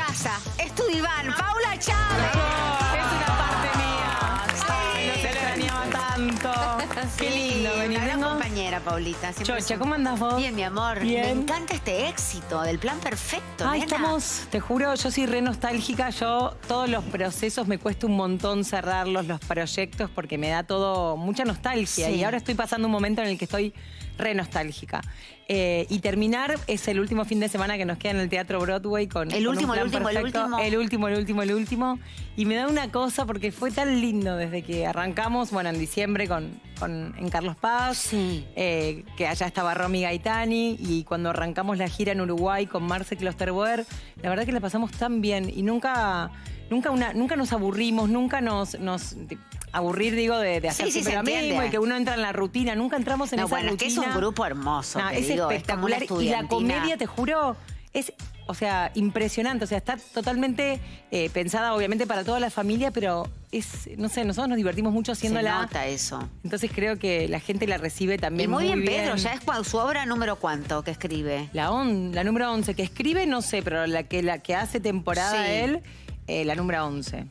casa. Es tu diván. Paula Chávez. Es una parte mía. Ay, no te extrañaba tanto. Qué lindo. Una gran Vengo. compañera, Paulita. Siempre Chocha, ¿cómo andás vos? Bien, mi amor. Bien. Me encanta este éxito del plan perfecto, Ay, nena. estamos, te juro, yo soy re nostálgica. Yo, todos los procesos me cuesta un montón cerrarlos, los proyectos, porque me da todo mucha nostalgia. Sí. Y ahora estoy pasando un momento en el que estoy re nostálgica. Y terminar es el último fin de semana que nos queda en el Teatro Broadway con El con último, un el plan último, el perfecto. último. El último. Y me da una cosa porque fue tan lindo desde que arrancamos, bueno, en diciembre en Carlos Paz, Sí. que allá estaba Romy Gaitani, y cuando arrancamos la gira en Uruguay con Marce Klosterboer, la verdad que la pasamos tan bien y nunca nos aburrimos, nunca nos aburrir, digo, de hacer Sí, siempre se lo mismo entiende. y que uno entra en la rutina. Nunca entramos en No, esa bueno, rutina. es que es un grupo hermoso, No, te es digo, espectacular. es como una Y la estudiantina. comedia, te juro, es, o sea, impresionante. O sea, está totalmente pensada, obviamente, para toda la familia, pero es, no sé, nosotros nos divertimos mucho Se haciéndola. nota eso. Entonces creo que la gente la recibe Y también muy bien, Pedro. Ya es su obra número cuánto que escribe. La número 11, que escribe, no sé, pero la que hace temporada Sí. él, la número 11.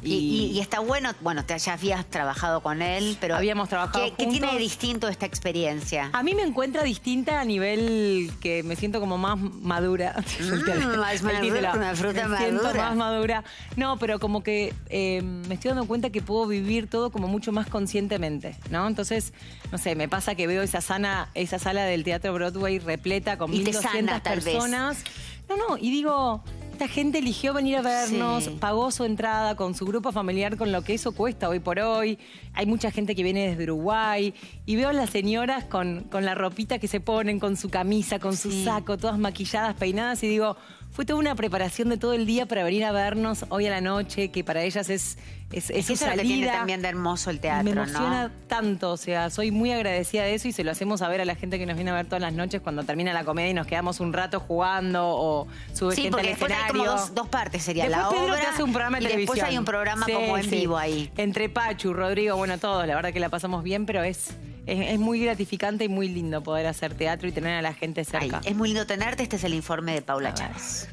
Y está bueno, ya habías trabajado con él, pero Habíamos trabajado ¿qué tiene de juntos. distinto esta experiencia? A mí me encuentra distinta a nivel que me siento como más madura. Más madura, una fruta me siento madura. más madura. No, pero como que me estoy dando cuenta que puedo vivir todo como mucho más conscientemente, ¿no? Entonces, no sé, me pasa que veo esa sala del Teatro Broadway repleta con Y te 1.200 sana, tal vez. personas. No, y digo, esta gente eligió venir a vernos, Sí. pagó su entrada con su grupo familiar, con lo que eso cuesta hoy por hoy. Hay mucha gente que viene desde Uruguay y veo a las señoras con la ropita que se ponen, con su camisa, con su Sí. saco, todas maquilladas, peinadas, y digo, fue toda una preparación de todo el día para venir a vernos hoy a la noche, que para ellas es su Eso es lo salida. que tiene también de hermoso el teatro, Me emociona ¿no? tanto, o sea, soy muy agradecida de eso y se lo hacemos saber a la gente que nos viene a ver todas las noches cuando termina la comedia y nos quedamos un rato jugando o sube Sí, gente porque al después hay escenario. como dos partes, sería Después la Pedro obra te hace un programa de y televisión. después hay un programa Sí, como en sí. vivo ahí. Entre Pachu, Rodrigo, bueno, todos, la verdad que la pasamos bien, pero es muy gratificante y muy lindo poder hacer teatro y tener a la gente Ay, cerca. es muy lindo tenerte. Este es el informe de Paula A ver. Chávez.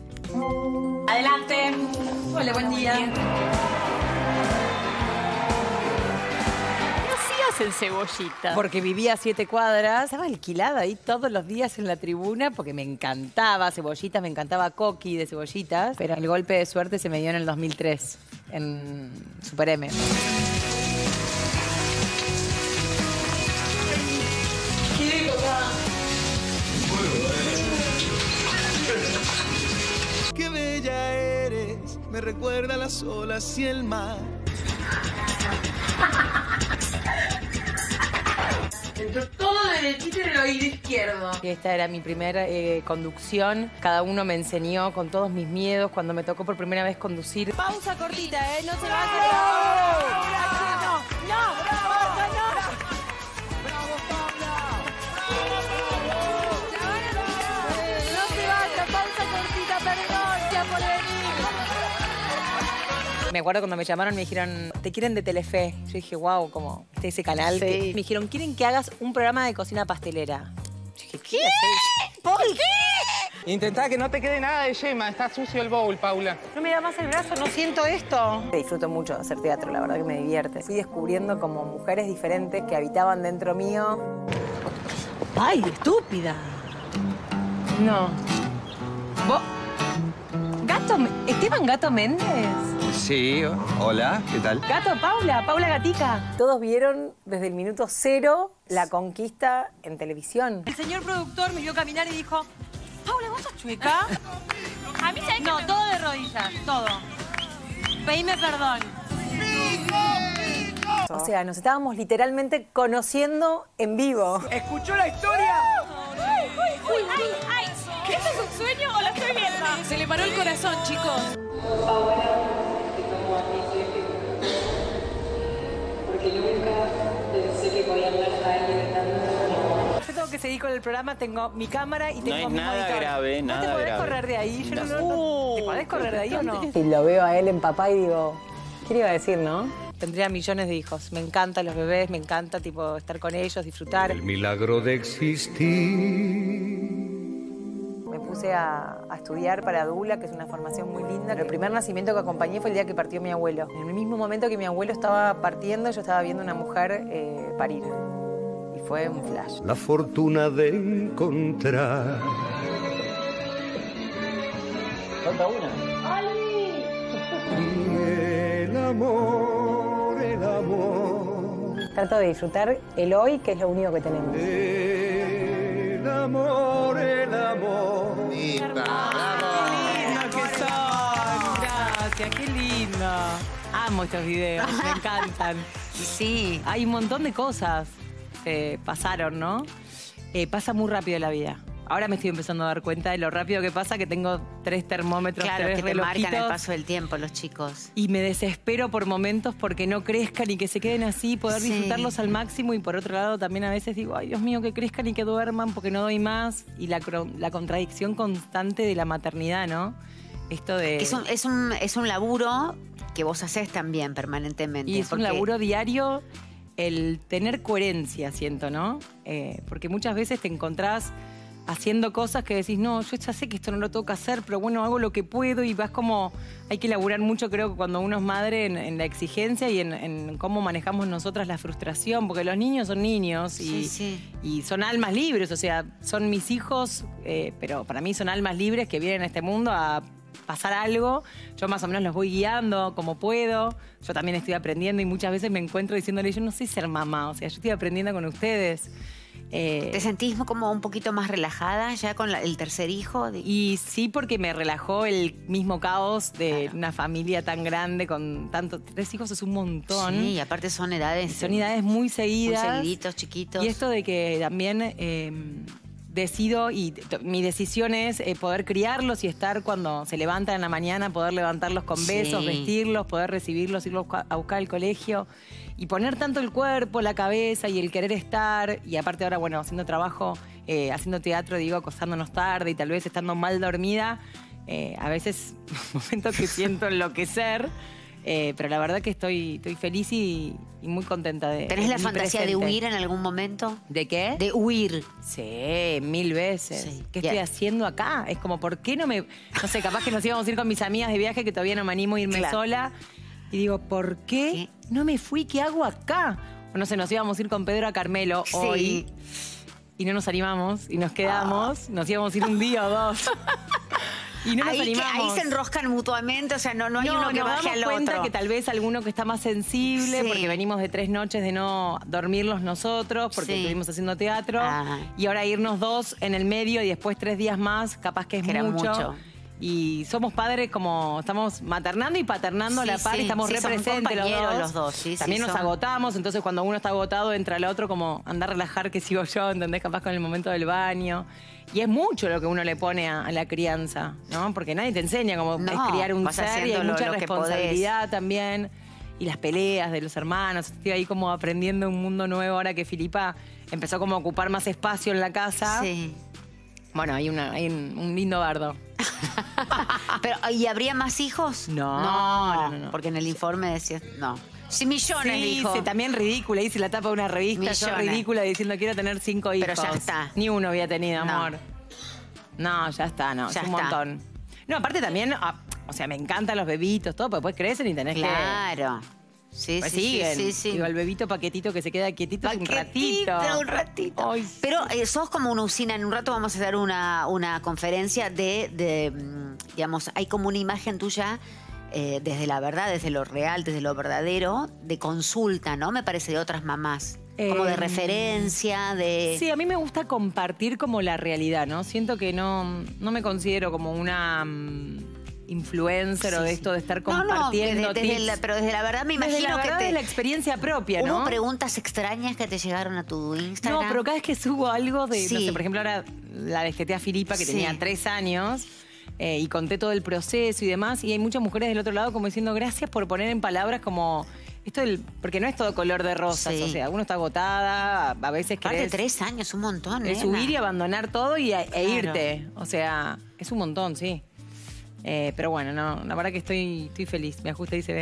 Adelante. Hola, buen día. ¿Qué hacías en Cebollita? Porque vivía a 7 cuadras, estaba alquilada ahí todos los días en la tribuna porque me encantaba Cebollitas, me encantaba Coqui de Cebollitas, pero el golpe de suerte se me dio en el 2003, en Super M. Qué bella eres, me recuerda a las olas y el mar. Todo derechito en el oído izquierdo. Esta era mi primera conducción, cada uno me enseñó con todos mis miedos cuando me tocó por primera vez conducir. Pausa cortita, no se va a Me acuerdo cuando me llamaron me dijeron, te quieren de Telefe. Yo dije, wow, como ese canal. Sí. Me dijeron, quieren que hagas un programa de cocina pastelera. Yo dije, ¿qué? ¿Por qué? Intentá que no te quede nada de yema, está sucio el bowl, Paula. No me da más el brazo, no siento esto. Disfruto mucho de hacer teatro, la verdad que me divierte. Fui descubriendo como mujeres diferentes que habitaban dentro mío. ¡Ay, estúpida! No. ¿Vos? ¿Esteban Gato Méndez? Sí, hola, ¿qué tal? Gato Paula Gatica. Todos vieron desde el minuto 0 la conquista en televisión. El señor productor me vio caminar y dijo, Paula, ¿vos sos chueca? A mí se No, todo de rodillas, todo. Pedime perdón. O sea, nos estábamos literalmente conociendo en vivo. ¿Escuchó la historia? ¡Uy, ay! ¿Esto es un sueño o lo estoy viendo? Se le paró el corazón, chicos. Porque nunca pensé que podía andar ahí gritando. Yo tengo que seguir con el programa, tengo mi cámara y tengo es mi nada monitor. grave, ¿No nada te podés grave. correr de ahí? Yo no. ¿Te podés correr de ahí o no? Y lo veo a él en papá y digo, ¿qué le iba a decir, no? Tendría millones de hijos. Me encantan los bebés, me encanta tipo estar con ellos, disfrutar. El milagro de existir. Me puse a estudiar para Dula, que es una formación muy linda. El primer nacimiento que acompañé fue el día que partió mi abuelo. En el mismo momento que mi abuelo estaba partiendo, yo estaba viendo una mujer parir. Y fue un flash. La fortuna de encontrar. Falta una. El amor, el amor. Trato de disfrutar el hoy, que es lo único que tenemos. El amor, el amor. Gracias, qué lindo. Amo estos videos, me encantan. Sí. Hay un montón de cosas que pasaron, ¿no? Pasa muy rápido la vida. Ahora me estoy empezando a dar cuenta de lo rápido que pasa, que tengo 3 termómetros, Claro, 3 que te relojitos. marcan el paso del tiempo los chicos. Y me desespero por momentos porque no crezcan y que se queden así, poder Sí. disfrutarlos al máximo. Y por otro lado también a veces digo, ay Dios mío, que crezcan y que duerman porque no doy más. Y la contradicción constante de la maternidad, ¿no? Esto de... Es un laburo que vos haces también permanentemente. Y es un porque- laburo diario el tener coherencia, siento, ¿no? Porque muchas veces te encontrás haciendo cosas que decís, no, yo ya sé que esto no lo tengo que hacer, pero bueno, hago lo que puedo y vas como... Hay que laburar mucho, creo, que cuando uno es madre en la exigencia y en cómo manejamos nosotras la frustración, porque los niños son niños y son almas libres, o sea, son mis hijos, pero para mí son almas libres que vienen a este mundo a pasar algo, yo más o menos los voy guiando como puedo, yo también estoy aprendiendo y muchas veces me encuentro diciéndole, yo no sé ser mamá, o sea, yo estoy aprendiendo con ustedes. ¿Te sentís como un poquito más relajada ya con el tercer hijo? Y sí, porque me relajó el mismo caos de una familia tan grande con 3 hijos es un montón. Sí, y aparte son edades... Son edades muy seguidas. Muy seguiditos, chiquitos. Y esto de que también decido, y mi decisión es poder criarlos y estar cuando se levantan en la mañana, poder levantarlos con besos, vestirlos, poder recibirlos, irlos a buscar al colegio. Y poner tanto el cuerpo, la cabeza y el querer estar. Y aparte ahora, bueno, haciendo trabajo, haciendo teatro, digo, acostándonos tarde y tal vez estando mal dormida. A veces, momentos que siento enloquecer. Pero la verdad que estoy feliz y muy contenta de... ¿Tenés la mi fantasía presente. de huir en algún momento? ¿De qué? De huir. Sí, 1000 veces. Sí. ¿Qué estoy haciendo acá? Es como, ¿por qué no me...? No sé, capaz que nos íbamos a ir con mis amigas de viaje, que todavía no me animo a irme sola. Y digo, ¿por qué no me fui? ¿Qué hago acá? O no sé, nos íbamos a ir con Pedro a Carmelo hoy. Y no nos animamos y nos quedamos. Nos íbamos a ir un día o 2. Y no nos animamos. Ahí se enroscan mutuamente, o sea, no hay uno que baje al otro. Nos damos cuenta otro. que tal vez alguno que está más sensible, porque venimos de 3 noches de no dormirlos nosotros, porque estuvimos haciendo teatro. Y ahora irnos 2 en el medio y después 3 días más, capaz que es mucho. Y somos padres como estamos maternando y paternando a la par, y estamos representes los dos. También nos agotamos, entonces cuando uno está agotado entra el otro como andar a relajar que sigo yo, ¿entendés? Capaz con el momento del baño. Y es mucho lo que uno le pone a la crianza, ¿no? Porque nadie te enseña cómo es criar un ser y hay mucha responsabilidad también. Y las peleas de los hermanos. Estoy ahí como aprendiendo un mundo nuevo ahora que Filipa empezó como a ocupar más espacio en la casa. Sí. Bueno, hay un lindo bardo. Pero, ¿y habría más hijos? No. Porque en el informe decías, no. Sí, millones, dijo. Sí, también ridícula. Hice la tapa de una revista, Millones. yo ridícula, diciendo quiero tener 5 hijos. Pero ya está. Ni uno había tenido, No. amor. No, ya está, no. Ya es un está. montón. No, aparte también, o sea, me encantan los bebitos, todo, porque después crecen y tenés que... Claro. Sí, Pues sí, siguen. sí. Digo, el bebito paquetito que se queda quietito es un ratito. Un ratito. Ay, Pero sos como una usina. En un rato vamos a hacer una conferencia digamos, hay como una imagen tuya desde la verdad, desde lo real, desde lo verdadero, de consulta, ¿no? Me parece, de otras mamás. Como de referencia, de... Sí, a mí me gusta compartir como la realidad, ¿no? Siento que no me considero como una influencer o de esto de estar compartiendo tips. pero desde la verdad me imagino desde la verdad que de la experiencia propia, ¿no? ¿Hubo preguntas extrañas que te llegaron a tu Instagram? No, pero cada vez que subo algo de, no Sí. sé, por ejemplo, ahora la desteté a Filipa, que Sí. tenía 3 años, y conté todo el proceso y demás, y hay muchas mujeres del otro lado como diciendo, gracias por poner en palabras como... porque no es todo color de rosas, Sí. o sea, uno está agotada, a veces Aparte de querés 3 años, un montón, es nena. subir y abandonar todo e Claro. irte. O sea, es un montón, sí. Pero bueno, no, la verdad que estoy feliz. Me ajusta y se ve.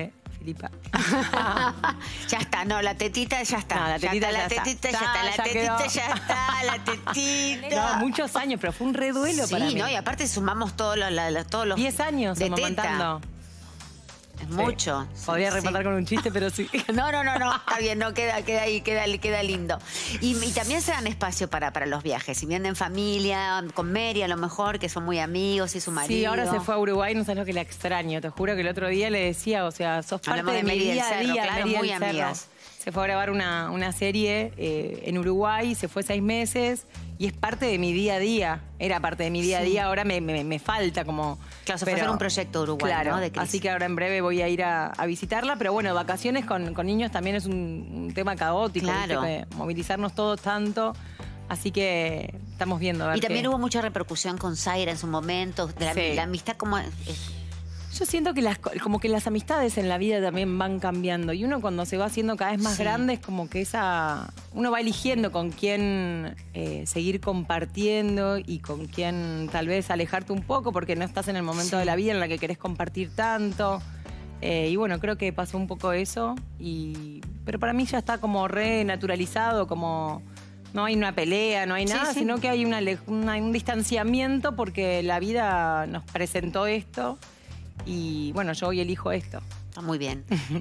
Filipa. Ya está, no, la tetita ya está. No, la tetita ya ya está. La está. tetita ya está, la Ya tetita quedó. ya está, la tetita. No, muchos años, pero fue un reduelo para mí. Sí, ¿no? Y aparte sumamos todos los 10 años de teta. amamantando. Es mucho. Podría Sí. rematar con un chiste, pero sí. No, está bien, no, queda ahí, queda lindo. Y también se dan espacio para los viajes. Si vienen en familia, con Mary a lo mejor, que son muy amigos y su marido. Sí, ahora se fue a Uruguay, no sabes lo que la extraño. Te juro que el otro día le decía, o sea, sos parte Hablamos de de mi Mary del día a Cerro, día, claro, Mary muy del Cerro. amigas. Se fue a grabar una serie en Uruguay, se fue 6 meses y es parte de mi día a día. Era parte de mi día a día, ahora me falta como... Claro, se fue a hacer un proyecto Uruguay, claro, ¿no? De Cris. así que ahora en breve voy a ir a visitarla, pero bueno, vacaciones con niños también es un tema caótico, Claro. ¿viste? Que movilizarnos todos tanto, así que estamos viendo a ver Y también qué. hubo mucha repercusión con Zaira en su momento, de Sí. la amistad como... Yo siento que como que las amistades en la vida también van cambiando y uno cuando se va haciendo cada vez más Sí. grande es como que uno va eligiendo con quién seguir compartiendo y con quién tal vez alejarte un poco porque no estás en el momento de la vida en la que querés compartir tanto. Y bueno, creo que pasó un poco eso, pero para mí ya está como re naturalizado, como no hay una pelea, no hay nada, sí. sino que hay un distanciamiento porque la vida nos presentó esto. Y bueno, yo hoy elijo esto. Está muy bien.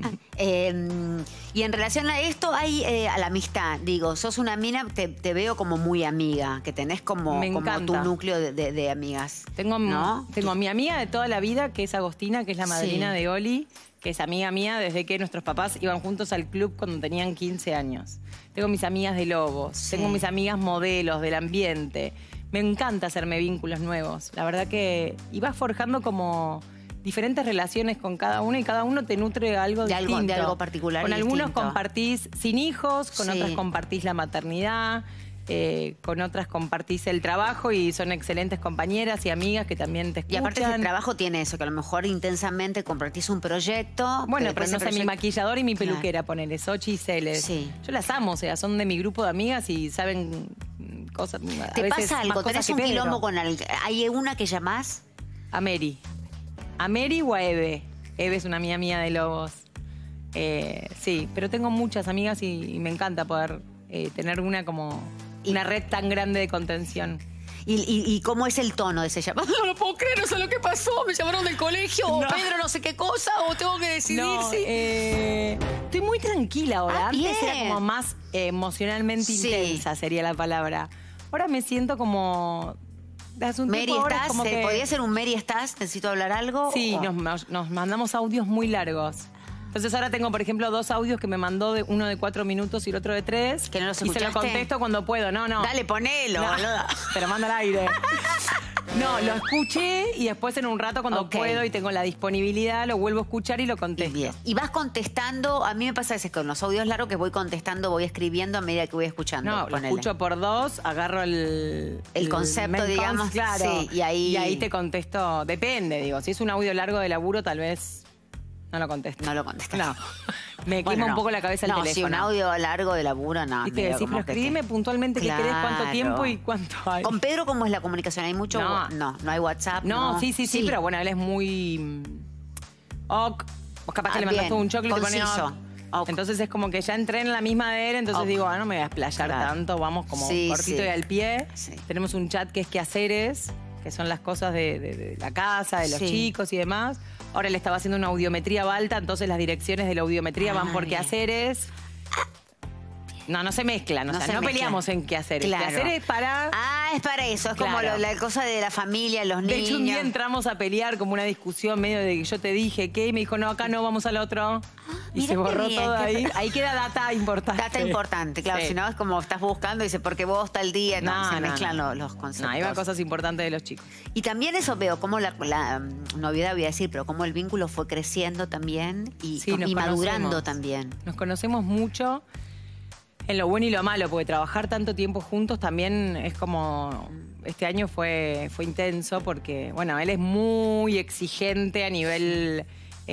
Y en relación a esto, hay a la amistad. Digo, sos una mina, te veo como muy amiga, que tenés como tu encanta. núcleo de amigas. Tengo a mi amiga de toda la vida, que es Agostina, que es la madrina Sí. de Oli, que es amiga mía desde que nuestros papás iban juntos al club cuando tenían 15 años. Tengo mis amigas de Lobos, Sí. tengo mis amigas modelos del ambiente. Me encanta hacerme vínculos nuevos. La verdad que vas forjando como diferentes relaciones con cada uno y cada uno te nutre algo De distinto. algo particular Con y algunos distinto. compartís sin hijos, con Sí. otras compartís la maternidad, con otras compartís el trabajo y son excelentes compañeras y amigas que también te Y escuchan. aparte ese trabajo tiene eso, que a lo mejor intensamente compartís un proyecto. Bueno, que pero después no ese sé, mi proyecto- maquilladora y mi Claro. peluquera, ponele, Sochi y Celes. Sí. Yo las amo, o sea, son de mi grupo de amigas y saben cosas. a ¿Te veces pasa más algo? cosas ¿Tenés que un Pedro. quilombo con alguien? ¿Hay una que llamás? A Mary. A Mary o a Eve. Eve es una amiga mía de Lobos. Sí, pero tengo muchas amigas y me encanta poder tener una red tan grande de contención. ¿Y cómo es el tono de ese llamado? No lo puedo creer, no sé lo que pasó. Me llamaron del colegio, o Pedro no sé qué cosa, o tengo que decidir No, si... estoy muy tranquila ahora. Ah, Antes bien. era como más emocionalmente Sí. intensa, sería la palabra. Ahora me siento como... de hace un Mary, tiempo ahora es ¿estás? como que- ¿Podría ser un Mary, estás? ¿Necesito hablar algo? Sí, ¿O? nos mandamos audios muy largos. Entonces ahora tengo, por ejemplo, 2 audios que me mandó uno de 4 minutos y el otro de 3. ¿Que no los Y se los escuchaste? contesto cuando puedo. No. Dale, ponelo, No, boluda. te lo mando al aire. No, lo escuché y después en un rato cuando Ok. puedo y tengo la disponibilidad lo vuelvo a escuchar y lo contesto. Bien. Y vas contestando, a mí me pasa a veces con los audios largos que voy contestando, voy escribiendo a medida que voy escuchando. No, lo ponele. escucho por 2, agarro el concepto, main digamos, cons, claro. sí, y ahí- te contesto. Depende, digo. Si es un audio largo de laburo, tal vez no lo contesto. No lo contestas. No. Me Bueno, quema no. un poco la cabeza el no, teléfono. si un audio largo de laburo, no. Y te medio decís, como pero que escribime puntualmente qué querés, cuánto Claro. tiempo y cuánto hay. ¿Con Pedro cómo es la comunicación? ¿Hay mucho? No hay WhatsApp. No, sí, pero bueno, él es muy ok. Vos capaz que le mandaste bien, un chocolate y te pones conciso. ok. Ok. Entonces es como que ya entré en la misma de él, entonces Ok. digo, no me voy a explayar Claro. tanto, vamos como Sí, cortito sí. y al pie. Sí. Tenemos un chat que es quehaceres, que son las cosas de la casa, de los Sí. chicos y demás. Ahora él estaba haciendo una audiometría balta, entonces las direcciones de la audiometría van por bien. quehaceres. No se mezclan, No o sea, se no mezclan. peleamos en quehaceres. Claro. Quehaceres para... Ah, es para eso. Es como Claro. la cosa de la familia, los De niños. hecho, un día entramos a pelear como una discusión medio de que yo te dije que y me dijo, no, acá no, vamos al otro. Y mira se qué borró bien, todo qué ahí. fe- Ahí queda data importante. Data importante, claro. Sí. Si no, es como estás buscando y dice, porque vos tal día. No, se mezclan los No, conceptos. ahí va cosas importantes de los chicos. Y también eso veo, cómo la novedad, voy a decir, pero cómo el vínculo fue creciendo también y, Sí, nos y madurando conocemos. también. Nos conocemos mucho en lo bueno y lo malo, porque trabajar tanto tiempo juntos también es como... Este año fue intenso porque, bueno, él es muy exigente a nivel...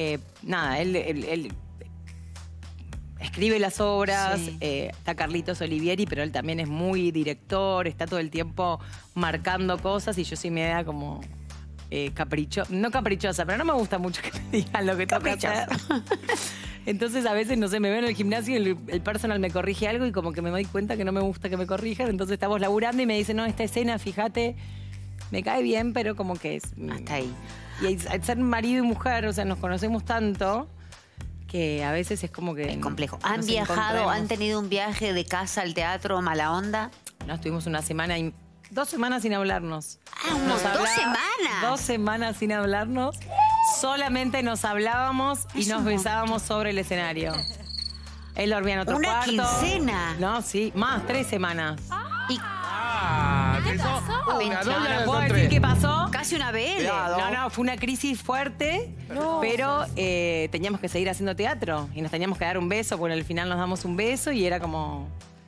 él escribe las obras, Sí. está Carlitos Olivieri, pero él también es muy director, está todo el tiempo marcando cosas y yo sí me da como no caprichosa, pero no me gusta mucho que me digan lo que tengo que hacer. Entonces a veces, no sé, me veo en el gimnasio y el personal me corrige algo y como que me doy cuenta que no me gusta que me corrijan. Entonces estamos laburando y me dice, no, esta escena, fíjate, me cae bien, pero como que es... Hasta ahí. Y al ser marido y mujer, o sea, nos conocemos tanto que a veces es como que... Es complejo. nos ¿Han viajado, encontramos. han tenido un viaje de casa al teatro mala onda? No, estuvimos una semana y 2 semanas sin hablarnos. ¿2 semanas? 2 semanas sin hablarnos. Solamente nos hablábamos y nos besábamos sobre el escenario. Él dormía en otro ¿Una cuarto. quincena? No, sí, más, 3 semanas. ¿Y ¿Qué pasó? ¿No puedo decir qué pasó? casi una vez? No, fue una crisis fuerte, pero teníamos que seguir haciendo teatro y nos teníamos que dar un beso, porque al final nos damos un beso y era como...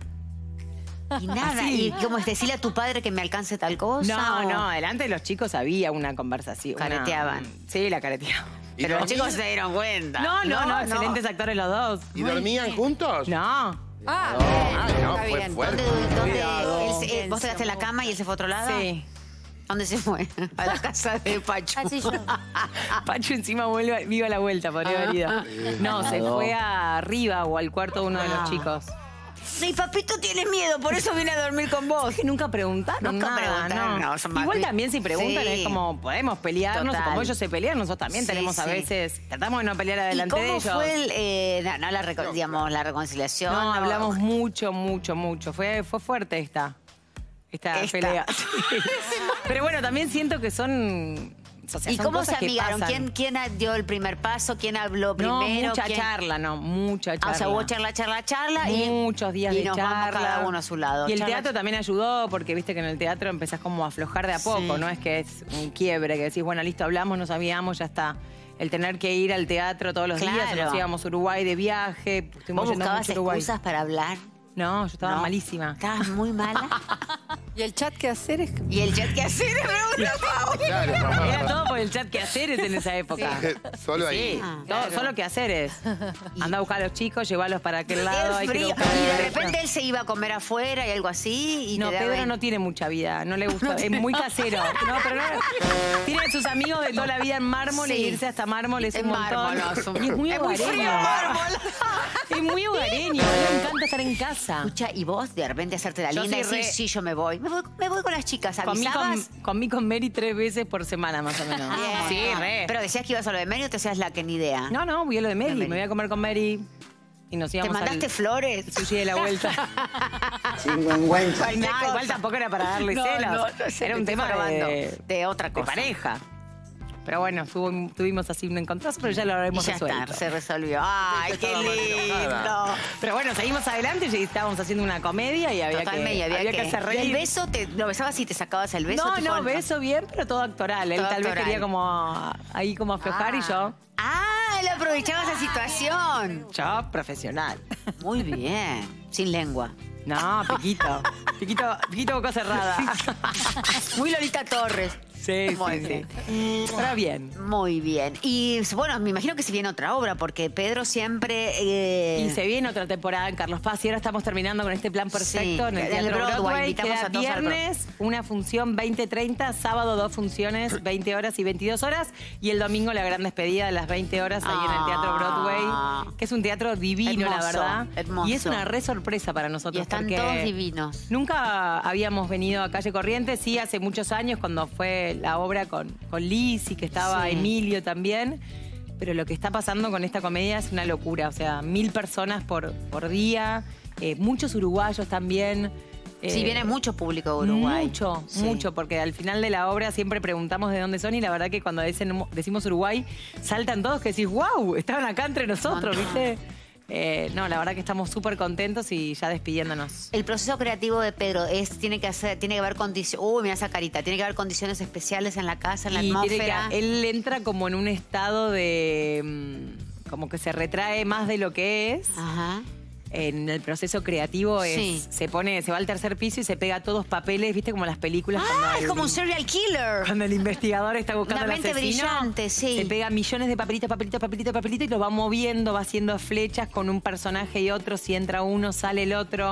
Y nada, Así. ¿y cómo es decirle a tu padre que me alcance tal cosa? No, o- no, delante de los chicos había una conversación. Careteaban. Sí, la careteaban. Pero los chicos se dieron cuenta. No, excelentes actores los dos. ¿Y dormían juntos? No. No, Está fue bien. fuerte. ¿Dónde vos te quedaste en la cama y él se fue a otro lado? Sí. ¿Dónde se fue? A la casa de Pachu. Así yo. Pachu encima viva la vuelta, podría haber ido. No, se fue arriba o al cuarto de uno de los chicos. Mi papito tiene miedo, por eso vine a dormir con vos. Es que nunca preguntaron Nunca nada, preguntaron, no. no, son más Igual bien- también si preguntan Sí. es como podemos pelearnos, Total. como ellos se pelean, nosotros también Sí, tenemos a sí. veces, tratamos de no pelear ¿Y adelante de cómo ellos. fue la reconciliación? No, ¿O- hablamos mucho. Fue fuerte esta pelea. Sí. Pero bueno, también siento que son... O sea, ¿Y son cómo se cosas que amigaron? pasan. ¿Quién dio el primer paso? ¿Quién habló primero? No, mucha ¿Quién- charla. Ah, o sea, hubo charla y Muchos días y de nos charla. vamos cada uno a su lado. Y el Charla, teatro también ayudó, porque viste que en el teatro empezás como a aflojar de a poco, Sí. no es que es un quiebre, que decís, bueno, listo, hablamos, nos sabíamos, ya está. El tener que ir al teatro todos los días, Claro. nos íbamos a Uruguay de viaje, ¿Vos estuvimos yendo buscabas mucho a Uruguay. excusas para hablar? No, yo estaba No. malísima. ¿Estabas muy mala? ¿Y el chat qué hacer? Es ¿Y el chat qué hacer? Me pregunta Pau. Claro, Era todo por el chat que haceres en esa época. Solo ahí. Sí, Ah, solo que haceres. Anda a buscar a los chicos, llevarlos para aquel lado. Qué hay que ir frío. a buscar Y de esto. repente él se iba a comer afuera y algo así. Y No, te daba Pedro ahí. no tiene mucha vida, no le gusta, es muy casero. No, pero no, tiene sus amigos de toda la vida en mármol Sí. y irse hasta mármol es En un montón. mármol, no, es un- Y es muy es muy hogareño. frío mármol. Es muy hogareño, le encanta estar en casa. Escucha, y vos de repente hacerte la Yo linda y soy decir, re- sí, yo me voy. Me voy con las chicas, Comí ¿avisabas? con Mary 3 veces por semana, más o menos. Bien. Sí, re. Pero decías que ibas a lo de Mary o te hacías la que ni idea. No, voy a lo de Mary, Mary. me voy a comer con Mary y nos ¿Te íbamos mandaste al flores? sushi de la vuelta. Sinvergüenza. No, igual tampoco era para darle celos. Era un tema de otra de cosa. pareja. Pero bueno, tuvimos así un encontronazo, pero ya lo Y habremos ya resuelto. está, se resolvió. ¡Ay, qué lindo! Pero bueno, seguimos adelante y estábamos haciendo una comedia y había Totalmente, y que, había que hacer ¿Y reír. el beso lo besabas y te sacabas el beso? No, tipo, no, beso bien, pero todo actoral. Él Todo tal vez actoral. quería como ahí como aflojar y yo Él aprovechaba esa situación. profesional. Muy bien. Sin lengua. No, piquito boca cerrada. Muy Lolita Torres. Sí, Muy sí, bien. sí. Pero bien. Muy bien. Y bueno, me imagino que se viene otra obra, porque Pedro siempre... Y se viene otra temporada en Carlos Paz y ahora estamos terminando con este plan perfecto Sí, en el en el Teatro Broadway, Broadway. invitamos Queda a todos al viernes una función 20:30, sábado 2 funciones, 20 horas y 22 horas y el domingo la gran despedida de las 20 horas ahí en el Teatro Broadway, que es un teatro divino, la Hermoso, verdad. hermoso. Y es una re sorpresa para nosotros. Y están porque todos divinos. Nunca habíamos venido a Calle Corrientes, sí, hace muchos años cuando fue la obra con Lizzy, que estaba Sí. Emilio también. Pero lo que está pasando con esta comedia es una locura. O sea, 1000 personas por día, muchos uruguayos también. Sí, viene mucho público de Uruguay. Mucho, Sí. mucho, porque al final de la obra siempre preguntamos de dónde son y la verdad que cuando decimos Uruguay, saltan todos que decís, wow, estaban acá entre nosotros, Montón. ¿viste? No, la verdad que estamos súper contentos y ya despidiéndonos. El proceso creativo de Pedro tiene que haber condiciones. Uy, mira esa carita. Tiene que haber condiciones especiales en la casa, en la Y tiene atmósfera. él entra como en un estado de... como que se retrae más de lo que es. Ajá. En el proceso creativo Sí. se va al tercer piso y se pega todos papeles, ¿viste? Como las películas. cuando Es el- como un serial killer. Cuando el investigador está buscando Una al mente asesino, brillante, sí. se pega millones de papelitos y los va moviendo, va haciendo flechas con un personaje y otro. Si entra uno, sale el otro.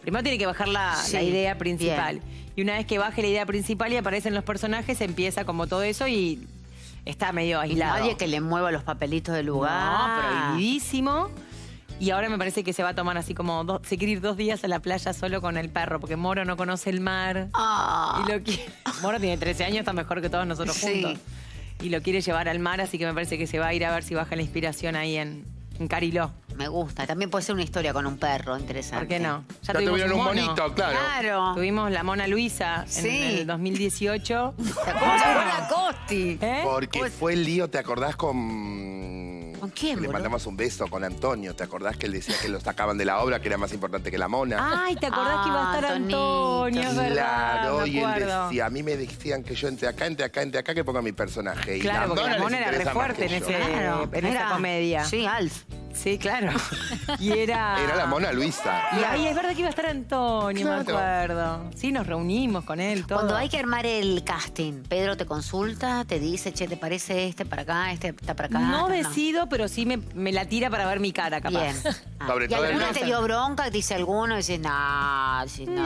Primero tiene que bajar la idea principal. Bien. Y una vez que baje la idea principal y aparecen los personajes, empieza como todo eso y está medio aislado. Nadie que le mueva los papelitos del lugar. No, prohibidísimo. Y ahora me parece que se va a tomar así como se quiere ir 2 días a la playa solo con el perro, porque Moro no conoce el mar. Y lo quiere. Moro tiene 13 años, está mejor que todos nosotros juntos. Y lo quiere llevar al mar, así que me parece que se va a ir a ver si baja la inspiración ahí en Cariló. Me gusta. También puede ser una historia con un perro interesante. ¿Por qué no? Ya tuvieron un monito, claro. Claro. Tuvimos la Mona Luisa en el 2018. ¿Cómo se llama la Costi? Porque fue el lío, ¿te acordás con... ¿Con quién, Le boludo? mandamos un beso con Antonio. ¿Te acordás que él decía que lo sacaban de la obra, que era más importante que la Mona? Ay, ¿te acordás que iba a estar Antonio? Es verdad, Claro, me y él acuerdo. decía, a mí me decían que yo entre acá, que ponga mi personaje. Y Claro, porque Mona la les Mona era re interesa más fuerte que en, yo. en esa comedia. Sí, Alf. Sí, claro. Y era... Era la Mona Luisa. Y ahí es verdad que iba a estar Antonio, me acuerdo. Sí, nos reunimos con él, todo. Cuando hay que armar el casting, Pedro te consulta, te dice, che, ¿te parece este para acá, este está para acá? No decido, pero sí me la tira para ver mi cara, capaz. Bien. Sobre ¿Y todo el alguna beso. te dio bronca? Te dice alguno y dices, no,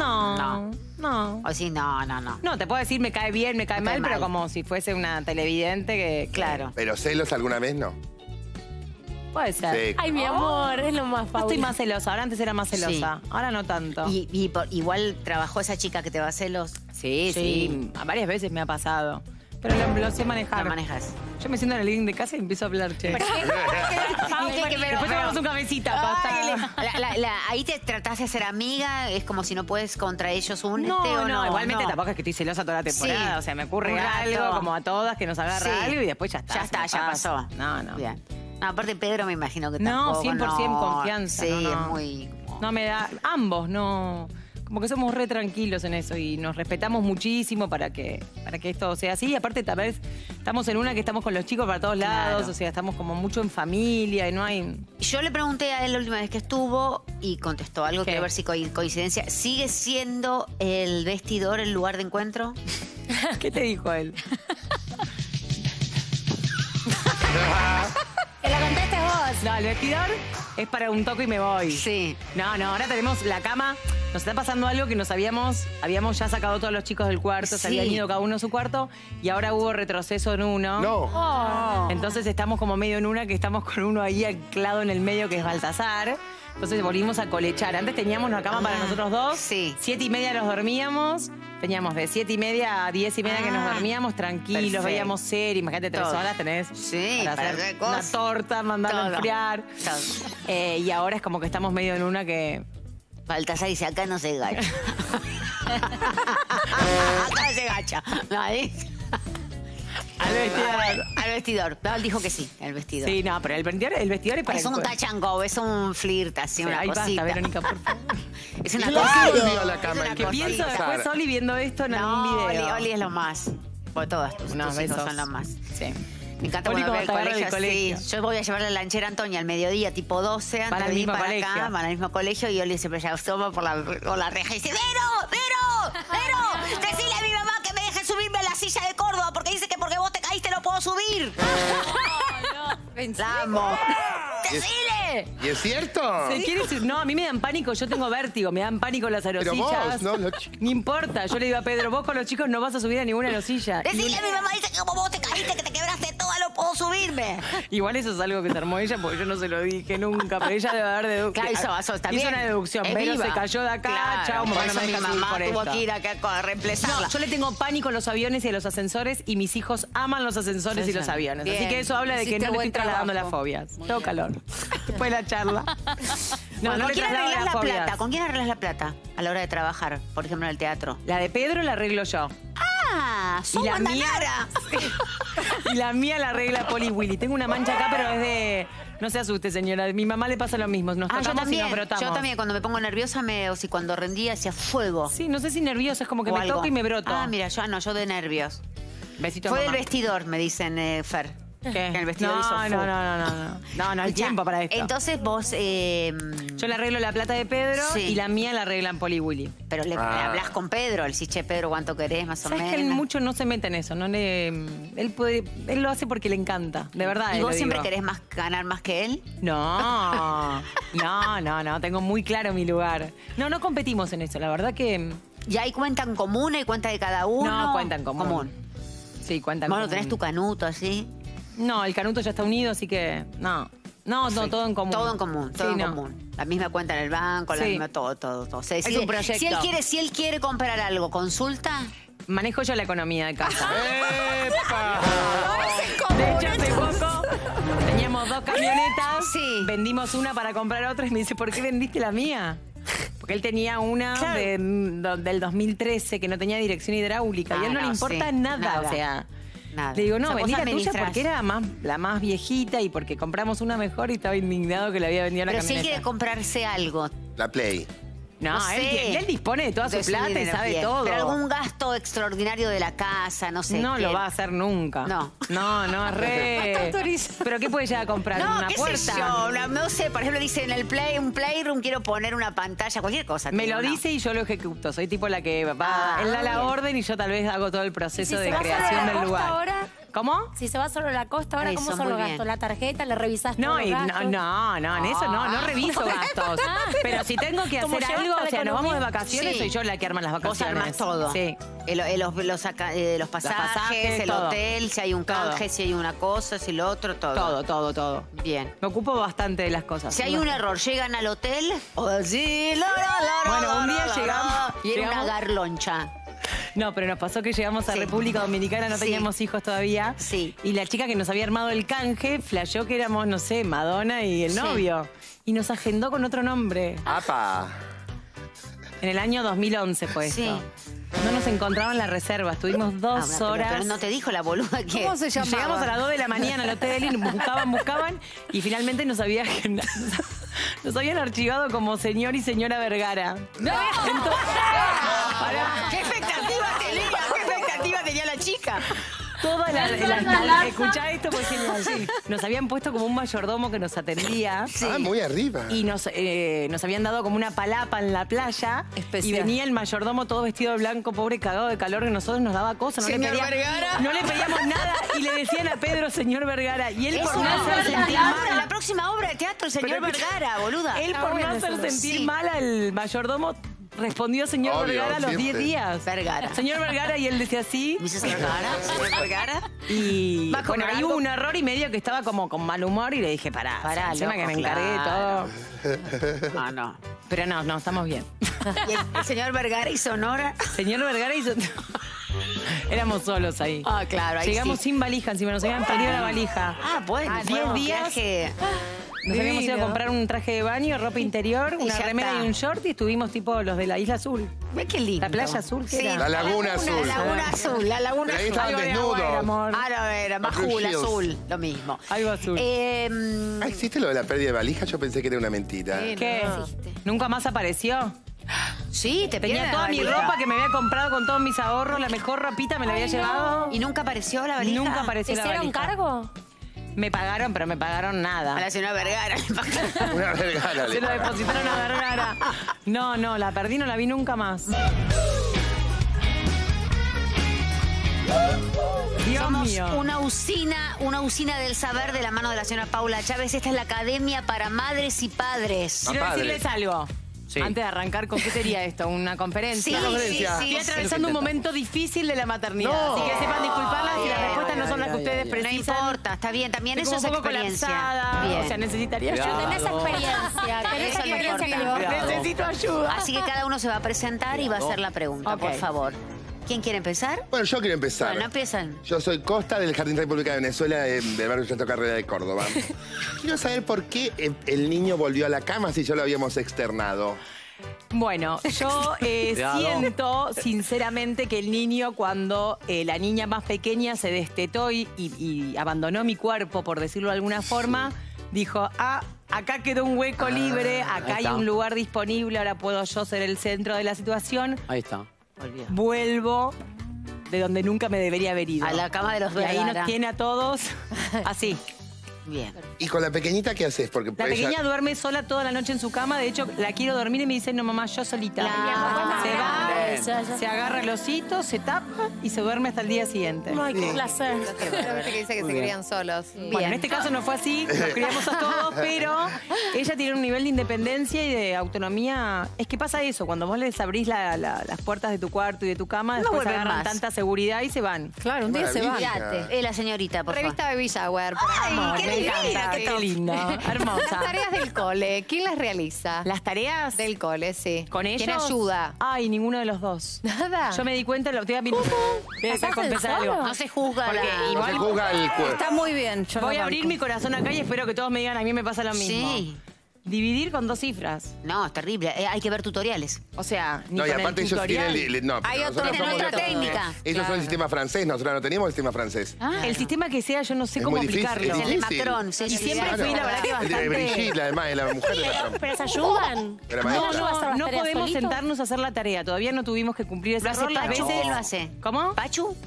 No. O sí, no. No, te puedo decir me cae bien, me cae Me cae mal, pero mal. como si fuese una televidente que... Claro. ¿Pero celos alguna vez no? Puede ser. Sí. Ay, mi amor, es lo más No fabuloso. estoy más celosa, ahora antes era más celosa, ahora no tanto. Igual trabajó esa chica que te va a celos. Sí, varias veces me ha pasado. Pero lo sé manejar. Lo manejas. Yo me siento en el living de casa y empiezo a hablar, che. Después tomamos un cafecita, pasta. Ahí te tratás de ser amiga, es como si no puedes contra ellos unirte o No, no. igualmente no. tampoco es que estoy celosa toda la temporada. Sí. O sea, me ocurre Un rato. algo, como a todas, que nos agarra Sí. algo y después ya está. Ya se está, me ya pasa. pasó. No. Bien. No, aparte Pedro me imagino que No, tampoco. 100% confianza. Sí, no. es muy... No me da... Ambos, no... Como que somos re tranquilos en eso y nos respetamos muchísimo para que esto sea así. Y aparte, tal vez estamos en una que estamos con los chicos para todos lados, Claro. o sea, estamos como mucho en familia y no hay... Yo le pregunté a él la última vez que estuvo y contestó algo, ¿Qué? quiero ver si coincidencia. ¿Sigue siendo el vestidor el lugar de encuentro? ¿Qué te dijo él? Que la contestes vos. No, el vestidor es para un toque y me voy. Sí. No, ahora tenemos la cama. Nos está pasando algo que habíamos ya sacado todos los chicos del cuarto, se Sí. habían ido cada uno a su cuarto y ahora hubo retroceso en uno. No. Entonces estamos como medio en una que estamos con uno ahí anclado en el medio que es Baltasar. Entonces volvimos a colechar. Antes teníamos una cama para nosotros dos. Sí. 7:30 nos dormíamos. Teníamos de 7:30 a 10:30 que nos dormíamos tranquilos, perfecto. veíamos series. Imagínate, 3 Todo. horas tenés Sí, para para hacer hacer una cosas. torta, mandarla a Todo. enfriar. Todo. Y ahora es como que estamos medio en una que... Baltasar dice, acá no se gacha. Acá se gacha. ¿Vale? Al vestidor. Al vestidor. No, él dijo que sí, el vestidor. Sí, no, pero el vestidor es para Es el un cuerpo. touch and go, es un flirt, así, una Ay, cosita. basta, Verónica, por favor. Es una Claro. cosita. Volvió a la cama Es una y Que cosita. pienso después, Oli, viendo esto en algún No, video. Oli es lo más. Por todas tus Unos hijos besos. son lo más. Sí. Me encanta Oli, cuando voy al como te agarra del colegio. colegio. Sí, yo voy a llevar la lanchera a Antonia al mediodía, tipo 12, antes Van al de ir mismo para colegio. acá, van al mismo colegio y Oli siempre ya asoma por la reja y dice, ¡Vero! ¡Decile a mi mamá que me deje subirme a la silla de Córdoba porque dice que porque vos te caíste no puedo subir! ¡La amo! ¡Decile! ¿Y es cierto? ¿Se quiere decir? No, a mí me dan pánico, yo tengo vértigo, me dan pánico las Pero aerosillas. vos, no, los chicos. No importa, yo le digo a Pedro, vos con los chicos no vas a subir a ninguna aerosilla. Decile a mi mamá dice que como vos te caíste, que te quebraste toda, no puedo subirme. Igual eso es algo que se armó ella porque yo no se lo dije nunca, pero ella debe haber deducido. Claro, eso está bien. Hizo una deducción, Es Vero viva. se cayó de acá, Claro, chao, mamá por no eso me mi deja subir mamá por tuvo esto. que ir acá a reemplazarla. No, yo le tengo pánico a los aviones y a los ascensores y mis hijos aman los ascensores Sí, y los sí. aviones. Así Bien. que eso habla de que Hiciste no le buen estoy trasladando las trabajo. fobias. Tengo calor. Después de la charla. No, ¿Con no le quién traslado arreglas las la fobias. plata? ¿Con quién arreglas la plata a la hora de trabajar? Por ejemplo, en el teatro. La de Pedro la arreglo yo. ¡Ah! ¡Sos Y la mía- bandanara! Y la mía la arregla Poli Willy. Tengo una mancha acá, pero es de... No se asuste, señora. Mi mamá le pasa lo mismo. Nos Ah, yo tocamos y también. nos brotamos. Yo también, cuando me pongo nerviosa, o si cuando rendía hacía fuego. Sí, no sé si nerviosa. Es como que o me algo. toco y me broto. Ah, mira, yo de nervios. Besito, Fue mamá. del vestidor, me dicen, Fer. ¿Qué? Que en el vestidor hizo fu. No, hay tiempo para esto. Entonces vos... Yo le arreglo la plata de Pedro y la mía la arreglan Poli y Willy. Pero le hablas con Pedro, le decís, che, Pedro, ¿cuánto querés más o menos? Es que él mucho no se mete en eso. Él lo hace porque le encanta, de verdad. ¿Y vos siempre querés ganar más que él? No, tengo muy claro mi lugar. No competimos en eso, la verdad que... ¿Y hay cuenta en común, hay cuenta de cada uno? No, cuenta en común. Sí, cuenta en común. Bueno, ¿tenés tu canuto así? No, el canuto ya está unido, así que no, todo en común. Todo en común, todo en común. La misma cuenta en el banco, la misma todo. O sea, es un proyecto. Si él quiere comprar algo, ¿consulta? Manejo yo la economía de casa. ¡Epa! De hecho, hace poco teníamos 2 camionetas, vendimos una para comprar otra y me dice, ¿por qué vendiste la mía? Porque él tenía una del 2013 que no tenía dirección hidráulica y a él no le importa nada, o sea... Nada. Le digo, no, vendí la tuya porque era la más viejita y porque compramos una mejor y estaba indignado que le había vendido la camioneta. Pero si él quiere comprarse algo... La Play. No sé. Él dispone de toda su plata y sabe todo. Pero algún gasto extraordinario de la casa, no sé. No lo va a hacer nunca. No, re... ¿Pero qué puede llegar a comprar? ¿Una puerta? Sé yo, no sé, por ejemplo, dice en el un playroom quiero poner una pantalla, cualquier cosa. Me lo dice y yo lo ejecuto. Soy tipo la que va, él da la orden y yo tal vez hago todo el proceso de creación del lugar. Ahora, ¿cómo? Si se va solo a la costa, ahora ¿cómo son los gastos? ¿La tarjeta? ¿Le revisás no, todos los gastos? No, en eso no reviso gastos. Pero si tengo que hacer algo, o sea, nos vamos de vacaciones, soy yo la que arma las vacaciones. Vos armás todo. Sí. Los pasajes, el todo. Hotel, si hay un canje, si hay una cosa, si lo otro, todo. Todo. Bien. Me ocupo bastante de las cosas. Si hay un error, llegan al hotel. Bueno, un día llegamos. Y era una garloncha. No, pero nos pasó que llegamos a República Dominicana, no teníamos hijos todavía. Sí. Y la chica que nos había armado el canje flasheó que éramos, no sé, Madonna y el novio. Y nos agendó con otro nombre. ¡Apa! En el año 2011 fue esto. Sí. No nos encontraban en la reserva, estuvimos 2 horas. Pero no te dijo la boluda que... ¿Cómo se llamaba? Llegamos a las 2 de la mañana al hotel y buscaban y finalmente nos habían archivado como señor y señora Vergara. ¡No! ¿Qué expectativa tenía la chica? Toda escuchá esto porque genial. Sí. Nos habían puesto como un mayordomo que nos atendía. Sí. Muy arriba. Y nos habían dado como una palapa en la playa. Especial. Y venía el mayordomo todo vestido de blanco, pobre, cagado de calor, que nosotros nos daba cosas. No le pedíamos nada y le decían a Pedro, señor Vergara. Y él por no hacer sentir mal. La próxima obra de teatro, el señor Vergara, boluda. Él por no hacer sentir mal al mayordomo respondió señor Vergara a los 10 días. Vergara. Señor Vergara, y él decía así. ¿Mrs. Vergara? ¿Señor Vergara? Y bueno, ahí hubo un error y medio que estaba como con mal humor y le dije, pará, encima que me encargué de todo. No. Pero no, estamos bien. ¿Y el señor Vergara y Sonora? Señor Vergara hizo... Éramos solos ahí. Ah, claro. Ahí llegamos sin valija, encima nos habían perdido la valija. Bueno. 10 días. Nos habíamos ido a comprar un traje de baño, ropa interior, una remera y un short y estuvimos tipo los de la Isla Azul. Ve qué lindo. La playa azul, ¿qué era? La Laguna Azul. La Laguna Azul. La Laguna Ahí Azul. estaban desnudos. No, era Majul Azul. Lo mismo. Algo azul. ¿Existe lo de la pérdida de valija? Yo pensé que era una mentira. ¿Qué? ¿Nunca más apareció? Sí, tenía toda mi ropa que me había comprado con todos mis ahorros, la mejor ropita me la había llevado. ¿Y nunca apareció la valija? Nunca apareció la valija. ¿Te hicieron cargo? Me pagaron, pero me pagaron nada. A la señora Vergara le pagaron. Una Vergara. Se lo depositaron a Vergara. No, la perdí, no la vi nunca más. Dios Somos mío. una usina del saber de la mano de la señora Paula Chávez. Esta es la Academia para Madres y Padres. Quiero decirles algo. Sí. Antes de arrancar, ¿con qué sería esto? ¿Una conferencia? Sí. Estoy atravesando un momento difícil de la maternidad. Así que sepan disculparlas si las respuestas no son las que ustedes precisan. No importa, está bien. También eso es un poco experiencia. colapsada. Bien. O sea, necesitaría ayuda. Tenés experiencia. Eso es lo importante. Necesito ayuda. Así que cada uno se va a presentar y va a hacer la pregunta, por favor. ¿Quién quiere empezar? Bueno, yo quiero empezar. Bueno, empiezan. Yo soy Costa del Jardín República de Venezuela, del barrio Chato Carrera de Córdoba. Quiero saber por qué el niño volvió a la cama si ya lo habíamos externado. Bueno, yo siento sinceramente que el niño, cuando la niña más pequeña se destetó y abandonó mi cuerpo, por decirlo de alguna forma, dijo, acá quedó un hueco libre, acá hay un lugar disponible, ahora puedo yo ser el centro de la situación. Ahí está. Vuelvo de donde nunca me debería haber ido. A la cama de los Y ahí Vergara. nos tiene a todos así. Bien. ¿Y con la pequeñita qué haces? Porque La ella- pequeña duerme sola toda la noche en su cama. De hecho, la quiero dormir y me dice, no, mamá, yo solita. Se va, se agarra el osito, se tapa y se duerme hasta el día siguiente. Ay, qué placer. Que dice que se crían solos. Bueno, en este caso no fue así, nos criamos a todos, pero ella tiene un nivel de independencia y de autonomía. Es que pasa eso, cuando vos les abrís las puertas de tu cuarto y de tu cama, después vuelven agarran más. tanta seguridad y se van. Claro, un día se va. Maravilla. La señorita, por favor. Revista Baby Shower. Amor, qué me divina encanta, que qué sos. linda, Las hermosa. tareas del cole, ¿quién las realiza? ¿Las tareas? Del cole, sí. ¿Con ellos? ¿Quién ayuda? Ay, ninguno de los dos. Nada. Yo me di cuenta, lo voy a confesar algo. No se juzga Porque la... No igual se juzga el cuerpo. Está muy bien. Yo voy lo a abrir banco. mi corazón acá y espero que todos me digan, a mí me pasa lo mismo. Sí. Dividir con 2 cifras. No, es terrible. Hay que ver tutoriales. O sea, ni No, y con aparte el ellos tutorial. tienen... No, Hay pero otro- nosotros tienen somos otra los- técnica. Ellos son el sistema francés, nosotros no teníamos el sistema francés. El sistema que sea, yo no sé Es cómo muy difícil, aplicarlo. es El de difícil. Macron, sí, Y sí, siempre claro. fui, la verdad, que El de bastante... Brigitte, además, de la mujer de la... Pero se ayudan. Era No, maestra. ayudas a hacer las No tareas podemos solitos. sentarnos a hacer la tarea. Todavía no tuvimos que cumplir ese ¿Lo hace rol. Las Pachu? veces ¿Quién lo hace? ¿Cómo? ¿Pachu?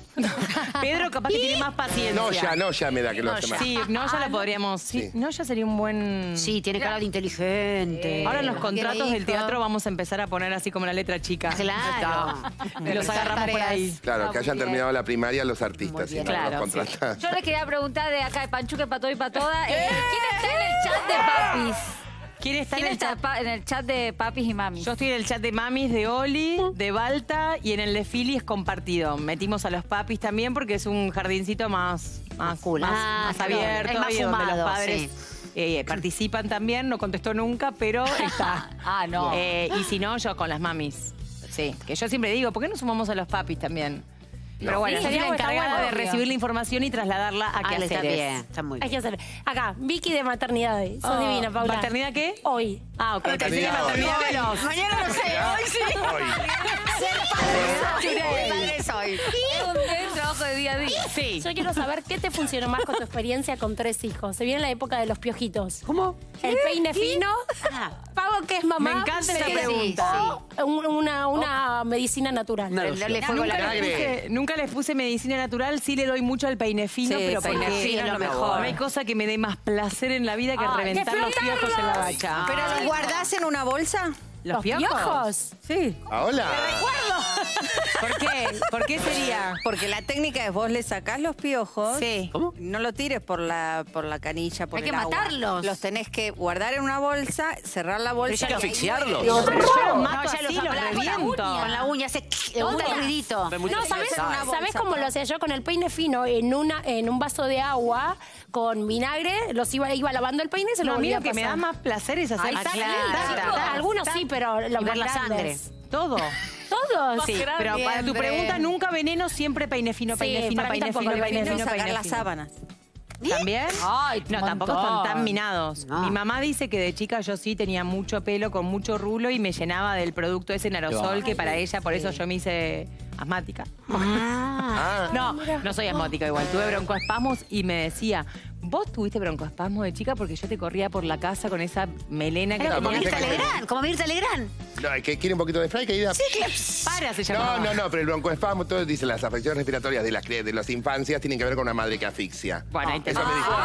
Pedro capaz que tiene más paciencia. No, ya me da que lo hace más. Sí, no, ya la podríamos... Sí, Sí. no, ya sería un buen... Sí, tiene cara de inteligente. Ahora en los contratos ¿Qué del dijo? teatro vamos a empezar a poner así como la letra chica. Claro. Los agarramos por ahí. Claro, que hayan terminado la primaria los artistas, Muy si bien. no Claro, los contratan. Yo les quería preguntar de acá de Panchuque, para todo y para toda. ¿Quién está en el chat de papis? ¿Quién está en ¿Quién el chat? está en el chat de papis y mamis? Yo estoy en el chat de mamis, de Oli, de Balta y en el de Fili es compartido. Metimos a los papis también porque es un jardincito más cool. más claro. abierto Es más y donde los fumado, padres participan también. No contestó nunca, pero está. No. Y si no, yo con las mamis. Sí, que yo siempre digo, ¿por qué no sumamos a los papis también? Pero bueno, Sí, soy la está encargada bueno, de obvio. recibir la información y trasladarla a Está bien, quehaceres. está muy Hay bien. que hacer. Acá, Vicky de maternidades. Sos divina, Paula. ¿Maternidad qué? Hoy. Ah, ok. Pensé que Maternidad hoy. maternidad veloz. Mañana no sé, hoy sí. Es un trabajo de día a día. Sí. Yo quiero saber qué te funcionó más con tu experiencia con 3 hijos. Se viene la época de los piojitos. ¿Cómo? El peine fino. Pago que es mamá. Me encanta esa sí, pregunta. o una medicina natural. Prenderle fuego a la Nunca les puse medicina natural, sí le doy mucho al peine fino, Sí, pero peine porque fino es lo mejor. no hay cosa que me dé más placer en la vida que reventar los piojos en la bacha. ¿Pero los guardás en una bolsa? ¿Los piojos? Sí. Ah, hola. ¿Por qué? ¿Por qué sería? Porque la técnica es vos le sacás los piojos. Sí. ¿Cómo? No lo tires por la canilla, por Hay el que agua. matarlos. Los tenés que guardar en una bolsa, cerrar la bolsa. Hay que y ahí asfixiarlos. Pero yo los mato No, ya así, los los aplasto reviento. con la uña, hace le gusta el ruidito. No, ¿sabés cómo lo hacía yo con el peine fino? En un vaso de agua con vinagre, iba lavando el peine y se lo No, a mí volvía lo que a me da pasar. más placer es hacer Algunos sí, pero los Y ver más la grandes. sangre. todo. ¿Todos? Sí, pero para tu pregunta, nunca veneno, siempre peine fino, peine Sí, fino, para mí peine tampoco, fino, peine peine no fino, sacar peine las fino. sábanas. ¿También? Ay, No, un tampoco están montón. tan minados. No. Mi mamá dice que de chica yo sí tenía mucho pelo con mucho rulo y me llenaba del producto ese en aerosol que para ella, por eso yo me hice asmática. Ah, No soy asmática igual. Tuve broncoespasmos y me decía, vos tuviste broncoespasmos de chica porque yo te corría por la casa con esa melena que Como porque Mirta sé que- Legrand, como Mirta Legrand. no, es que quiere un poquito de spray, querida. Para se llamaba. No, pero el broncoespasmo, todo dice las afecciones respiratorias de las infancias tienen que ver con una madre que asfixia. Bueno, ahí te Eso me dijeron.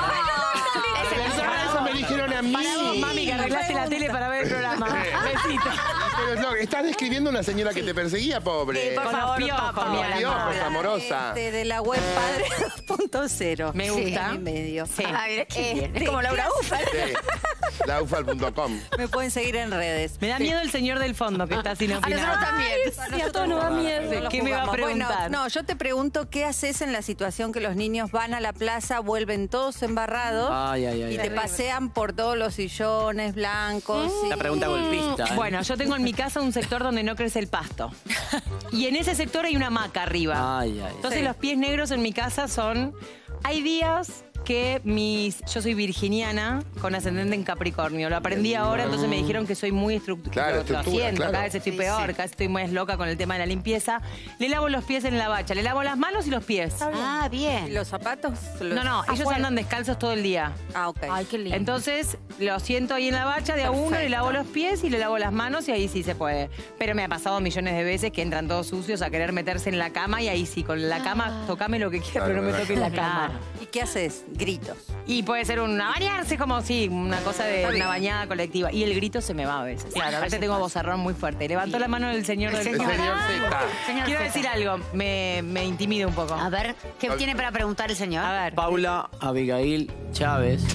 Eso me dijeron a mí. Para vos, mami, que arreglaste la tele para ver el programa. Besito. Pero no, estás describiendo una señora que te perseguía, pobre. Por favor, piojos, mi alma. Piojos, amorosa. De la web Padre 2.0. Me gusta. Sí, y medio. Sí. Es como Laura Ufal. Sí. Laufal.com. Me pueden seguir en redes. Me da miedo el señor del fondo que está sin opinar. Sí, a todos nos da miedo. ¿Qué me va a preguntar? Bueno, no, yo te pregunto qué haces en la situación que los niños van a la plaza, vuelven todos embarrados y te pasean por todos los sillones blancos. Una pregunta golpista. ¿eh? Bueno, yo tengo en mi casa un sector donde no crece el pasto. Y en ese sector hay una hamaca arriba. Ay, ay. Entonces los pies negros en mi casa son... Hay días que yo soy virginiana con ascendente en Capricornio. Lo aprendí ahora, entonces me dijeron que soy muy estructurada. Lo siento, claro. cada vez estoy peor, cada vez estoy más loca con el tema de la limpieza. Le lavo los pies en la bacha, le lavo las manos y los pies. Ah, bien. ¿Y los zapatos? No, ellos andan descalzos todo el día. Ah, ok. Ay, qué lindo. Entonces, lo siento ahí en la bacha de a uno, le lavo los pies y le lavo las manos y ahí sí se puede. Pero me ha pasado millones de veces que entran todos sucios a querer meterse en la cama y ahí sí, con la cama, tocame lo que quieras, pero no me toques la cama. ¿Y qué haces? Gritos. Y puede ser una bañarse, como sí, una cosa de una bañada colectiva. Y el grito se me va a veces. Claro, a veces tengo vozarrón muy fuerte. Levantó la mano del señor del señor Z. Quiero decir algo, me intimida un poco. A ver, ¿qué tiene para preguntar el señor? A ver. Paula Abigail Chávez.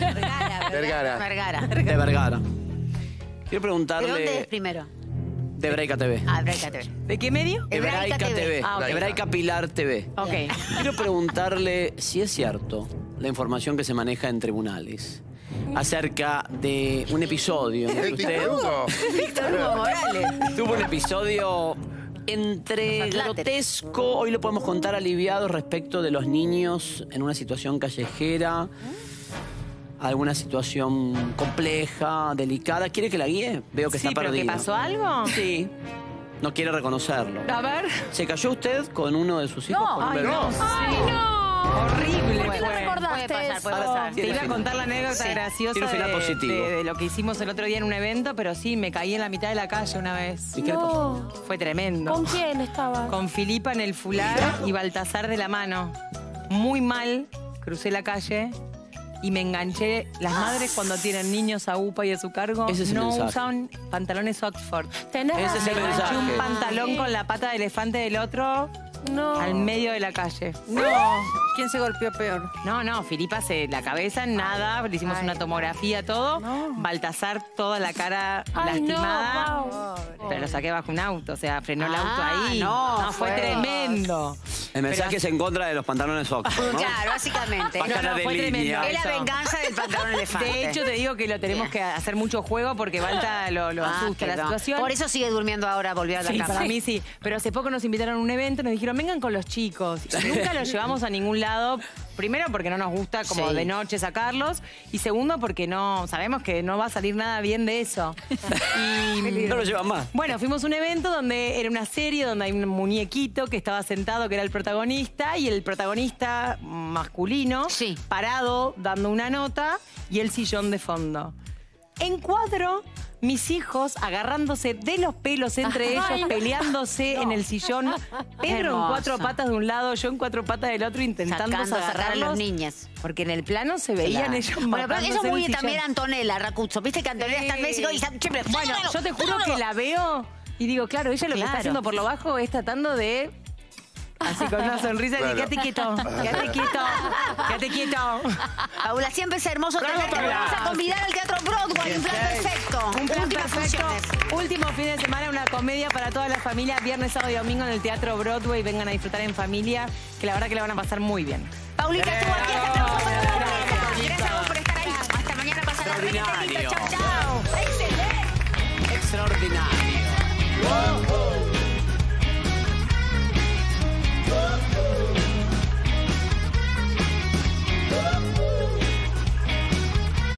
Vergara. De Vergara. Quiero preguntarle... ¿De dónde es primero? De Hebraica TV. Ah, Hebraica TV. ¿De qué medio? Hebraica TV. Ah, ok. Hebraica Pilar TV. Ok. Quiero preguntarle si es cierto la información que se maneja en tribunales acerca de un episodio en el que usted Víctor Hugo Morales. tuvo un episodio entre grotesco, hoy lo podemos contar aliviado, respecto de los niños en una situación callejera, alguna situación compleja, delicada. ¿Quiere que la guíe? Veo que está ¿pero perdida. que pasó algo? Sí. No quiere reconocerlo. A ver. ¿Se cayó usted con uno de sus hijos? No, con un ay, bebé? no. ¡Ay, no! Horrible. ¿Por qué no recordaste puede pasar. Te Tiene iba a final. contar la anécdota Sí. graciosa Tiene un final positivo. de lo que hicimos el otro día en un evento, pero sí, me caí en la mitad de la calle una vez. ¿Y qué le pasó? Fue tremendo. ¿Con quién estabas? Con Filipa en el fular y Baltasar de la mano. Muy mal, crucé la calle y me enganché. Las madres cuando tienen niños a UPA y a su cargo Ese es el no mensaje. usan pantalones Oxford. Tenés Ese es el Me enganché mensaje. un pantalón con la pata de elefante del otro No. al medio de la calle. No. ¿Quién se golpeó peor? No, Filipa la cabeza, nada, le hicimos una tomografía, todo. Baltasar, toda la cara Ay, lastimada. no, Pau. Pero lo saqué bajo un auto, o sea, frenó el auto ahí. no, fue tremendo. El mensaje es en contra de los pantalones Oxford, ¿no? Claro, básicamente. Bájala de fue línea. tremendo. Es la venganza del pantalón elefante. De hecho, te digo que lo tenemos que hacer mucho juego porque Balta lo asusta la quedó. situación. Por eso sigue durmiendo ahora, volvió a la Sí, cama. para mí sí. Pero hace poco nos invitaron a un evento, nos dijeron, vengan con los chicos. Y nunca los llevamos a ningún lado. Primero, porque no nos gusta como de noche sacarlos. Y segundo, porque no sabemos que no va a salir nada bien de eso. Y No lo llevan más. bueno, fuimos a un evento donde era una serie donde hay un muñequito que estaba sentado, que era el protagonista, y el protagonista masculino, parado, dando una nota, y el sillón de fondo. En cuadro, mis hijos agarrándose de los pelos entre ellos, peleándose en el sillón. Pedro en cuatro patas de un lado, yo en cuatro patas del otro, intentando Sacando a agarrarlos. los niños. Porque en el plano se veían Claro. ellos Bueno, pero matándose eso en muy el sillón. también Antonella Racuzzo. Viste que Antonella está en México y está siempre... Bueno, yo te juro que la veo y digo, claro, ella lo que está Claro. haciendo por lo bajo es tratando de... Así con una sonrisa Claro. de quédate quieto, quédate quieto, quédate quieto. Paula, siempre es hermoso tenerte. Te vamos a convidar al Teatro Broadway. Un plan perfecto. Un plan Últimas perfecto. funciones. Último fin de semana, una comedia para toda la familia. Viernes, sábado y domingo en el Teatro Broadway. Vengan a disfrutar en familia, que la verdad que la van a pasar muy bien. Paulita estuvo aquí. Hasta el próximo programa. Gracias a vos por estar ahí. Hasta mañana. Pasala bien. Extraordinario. Chao, chao. Excelente. Extraordinario.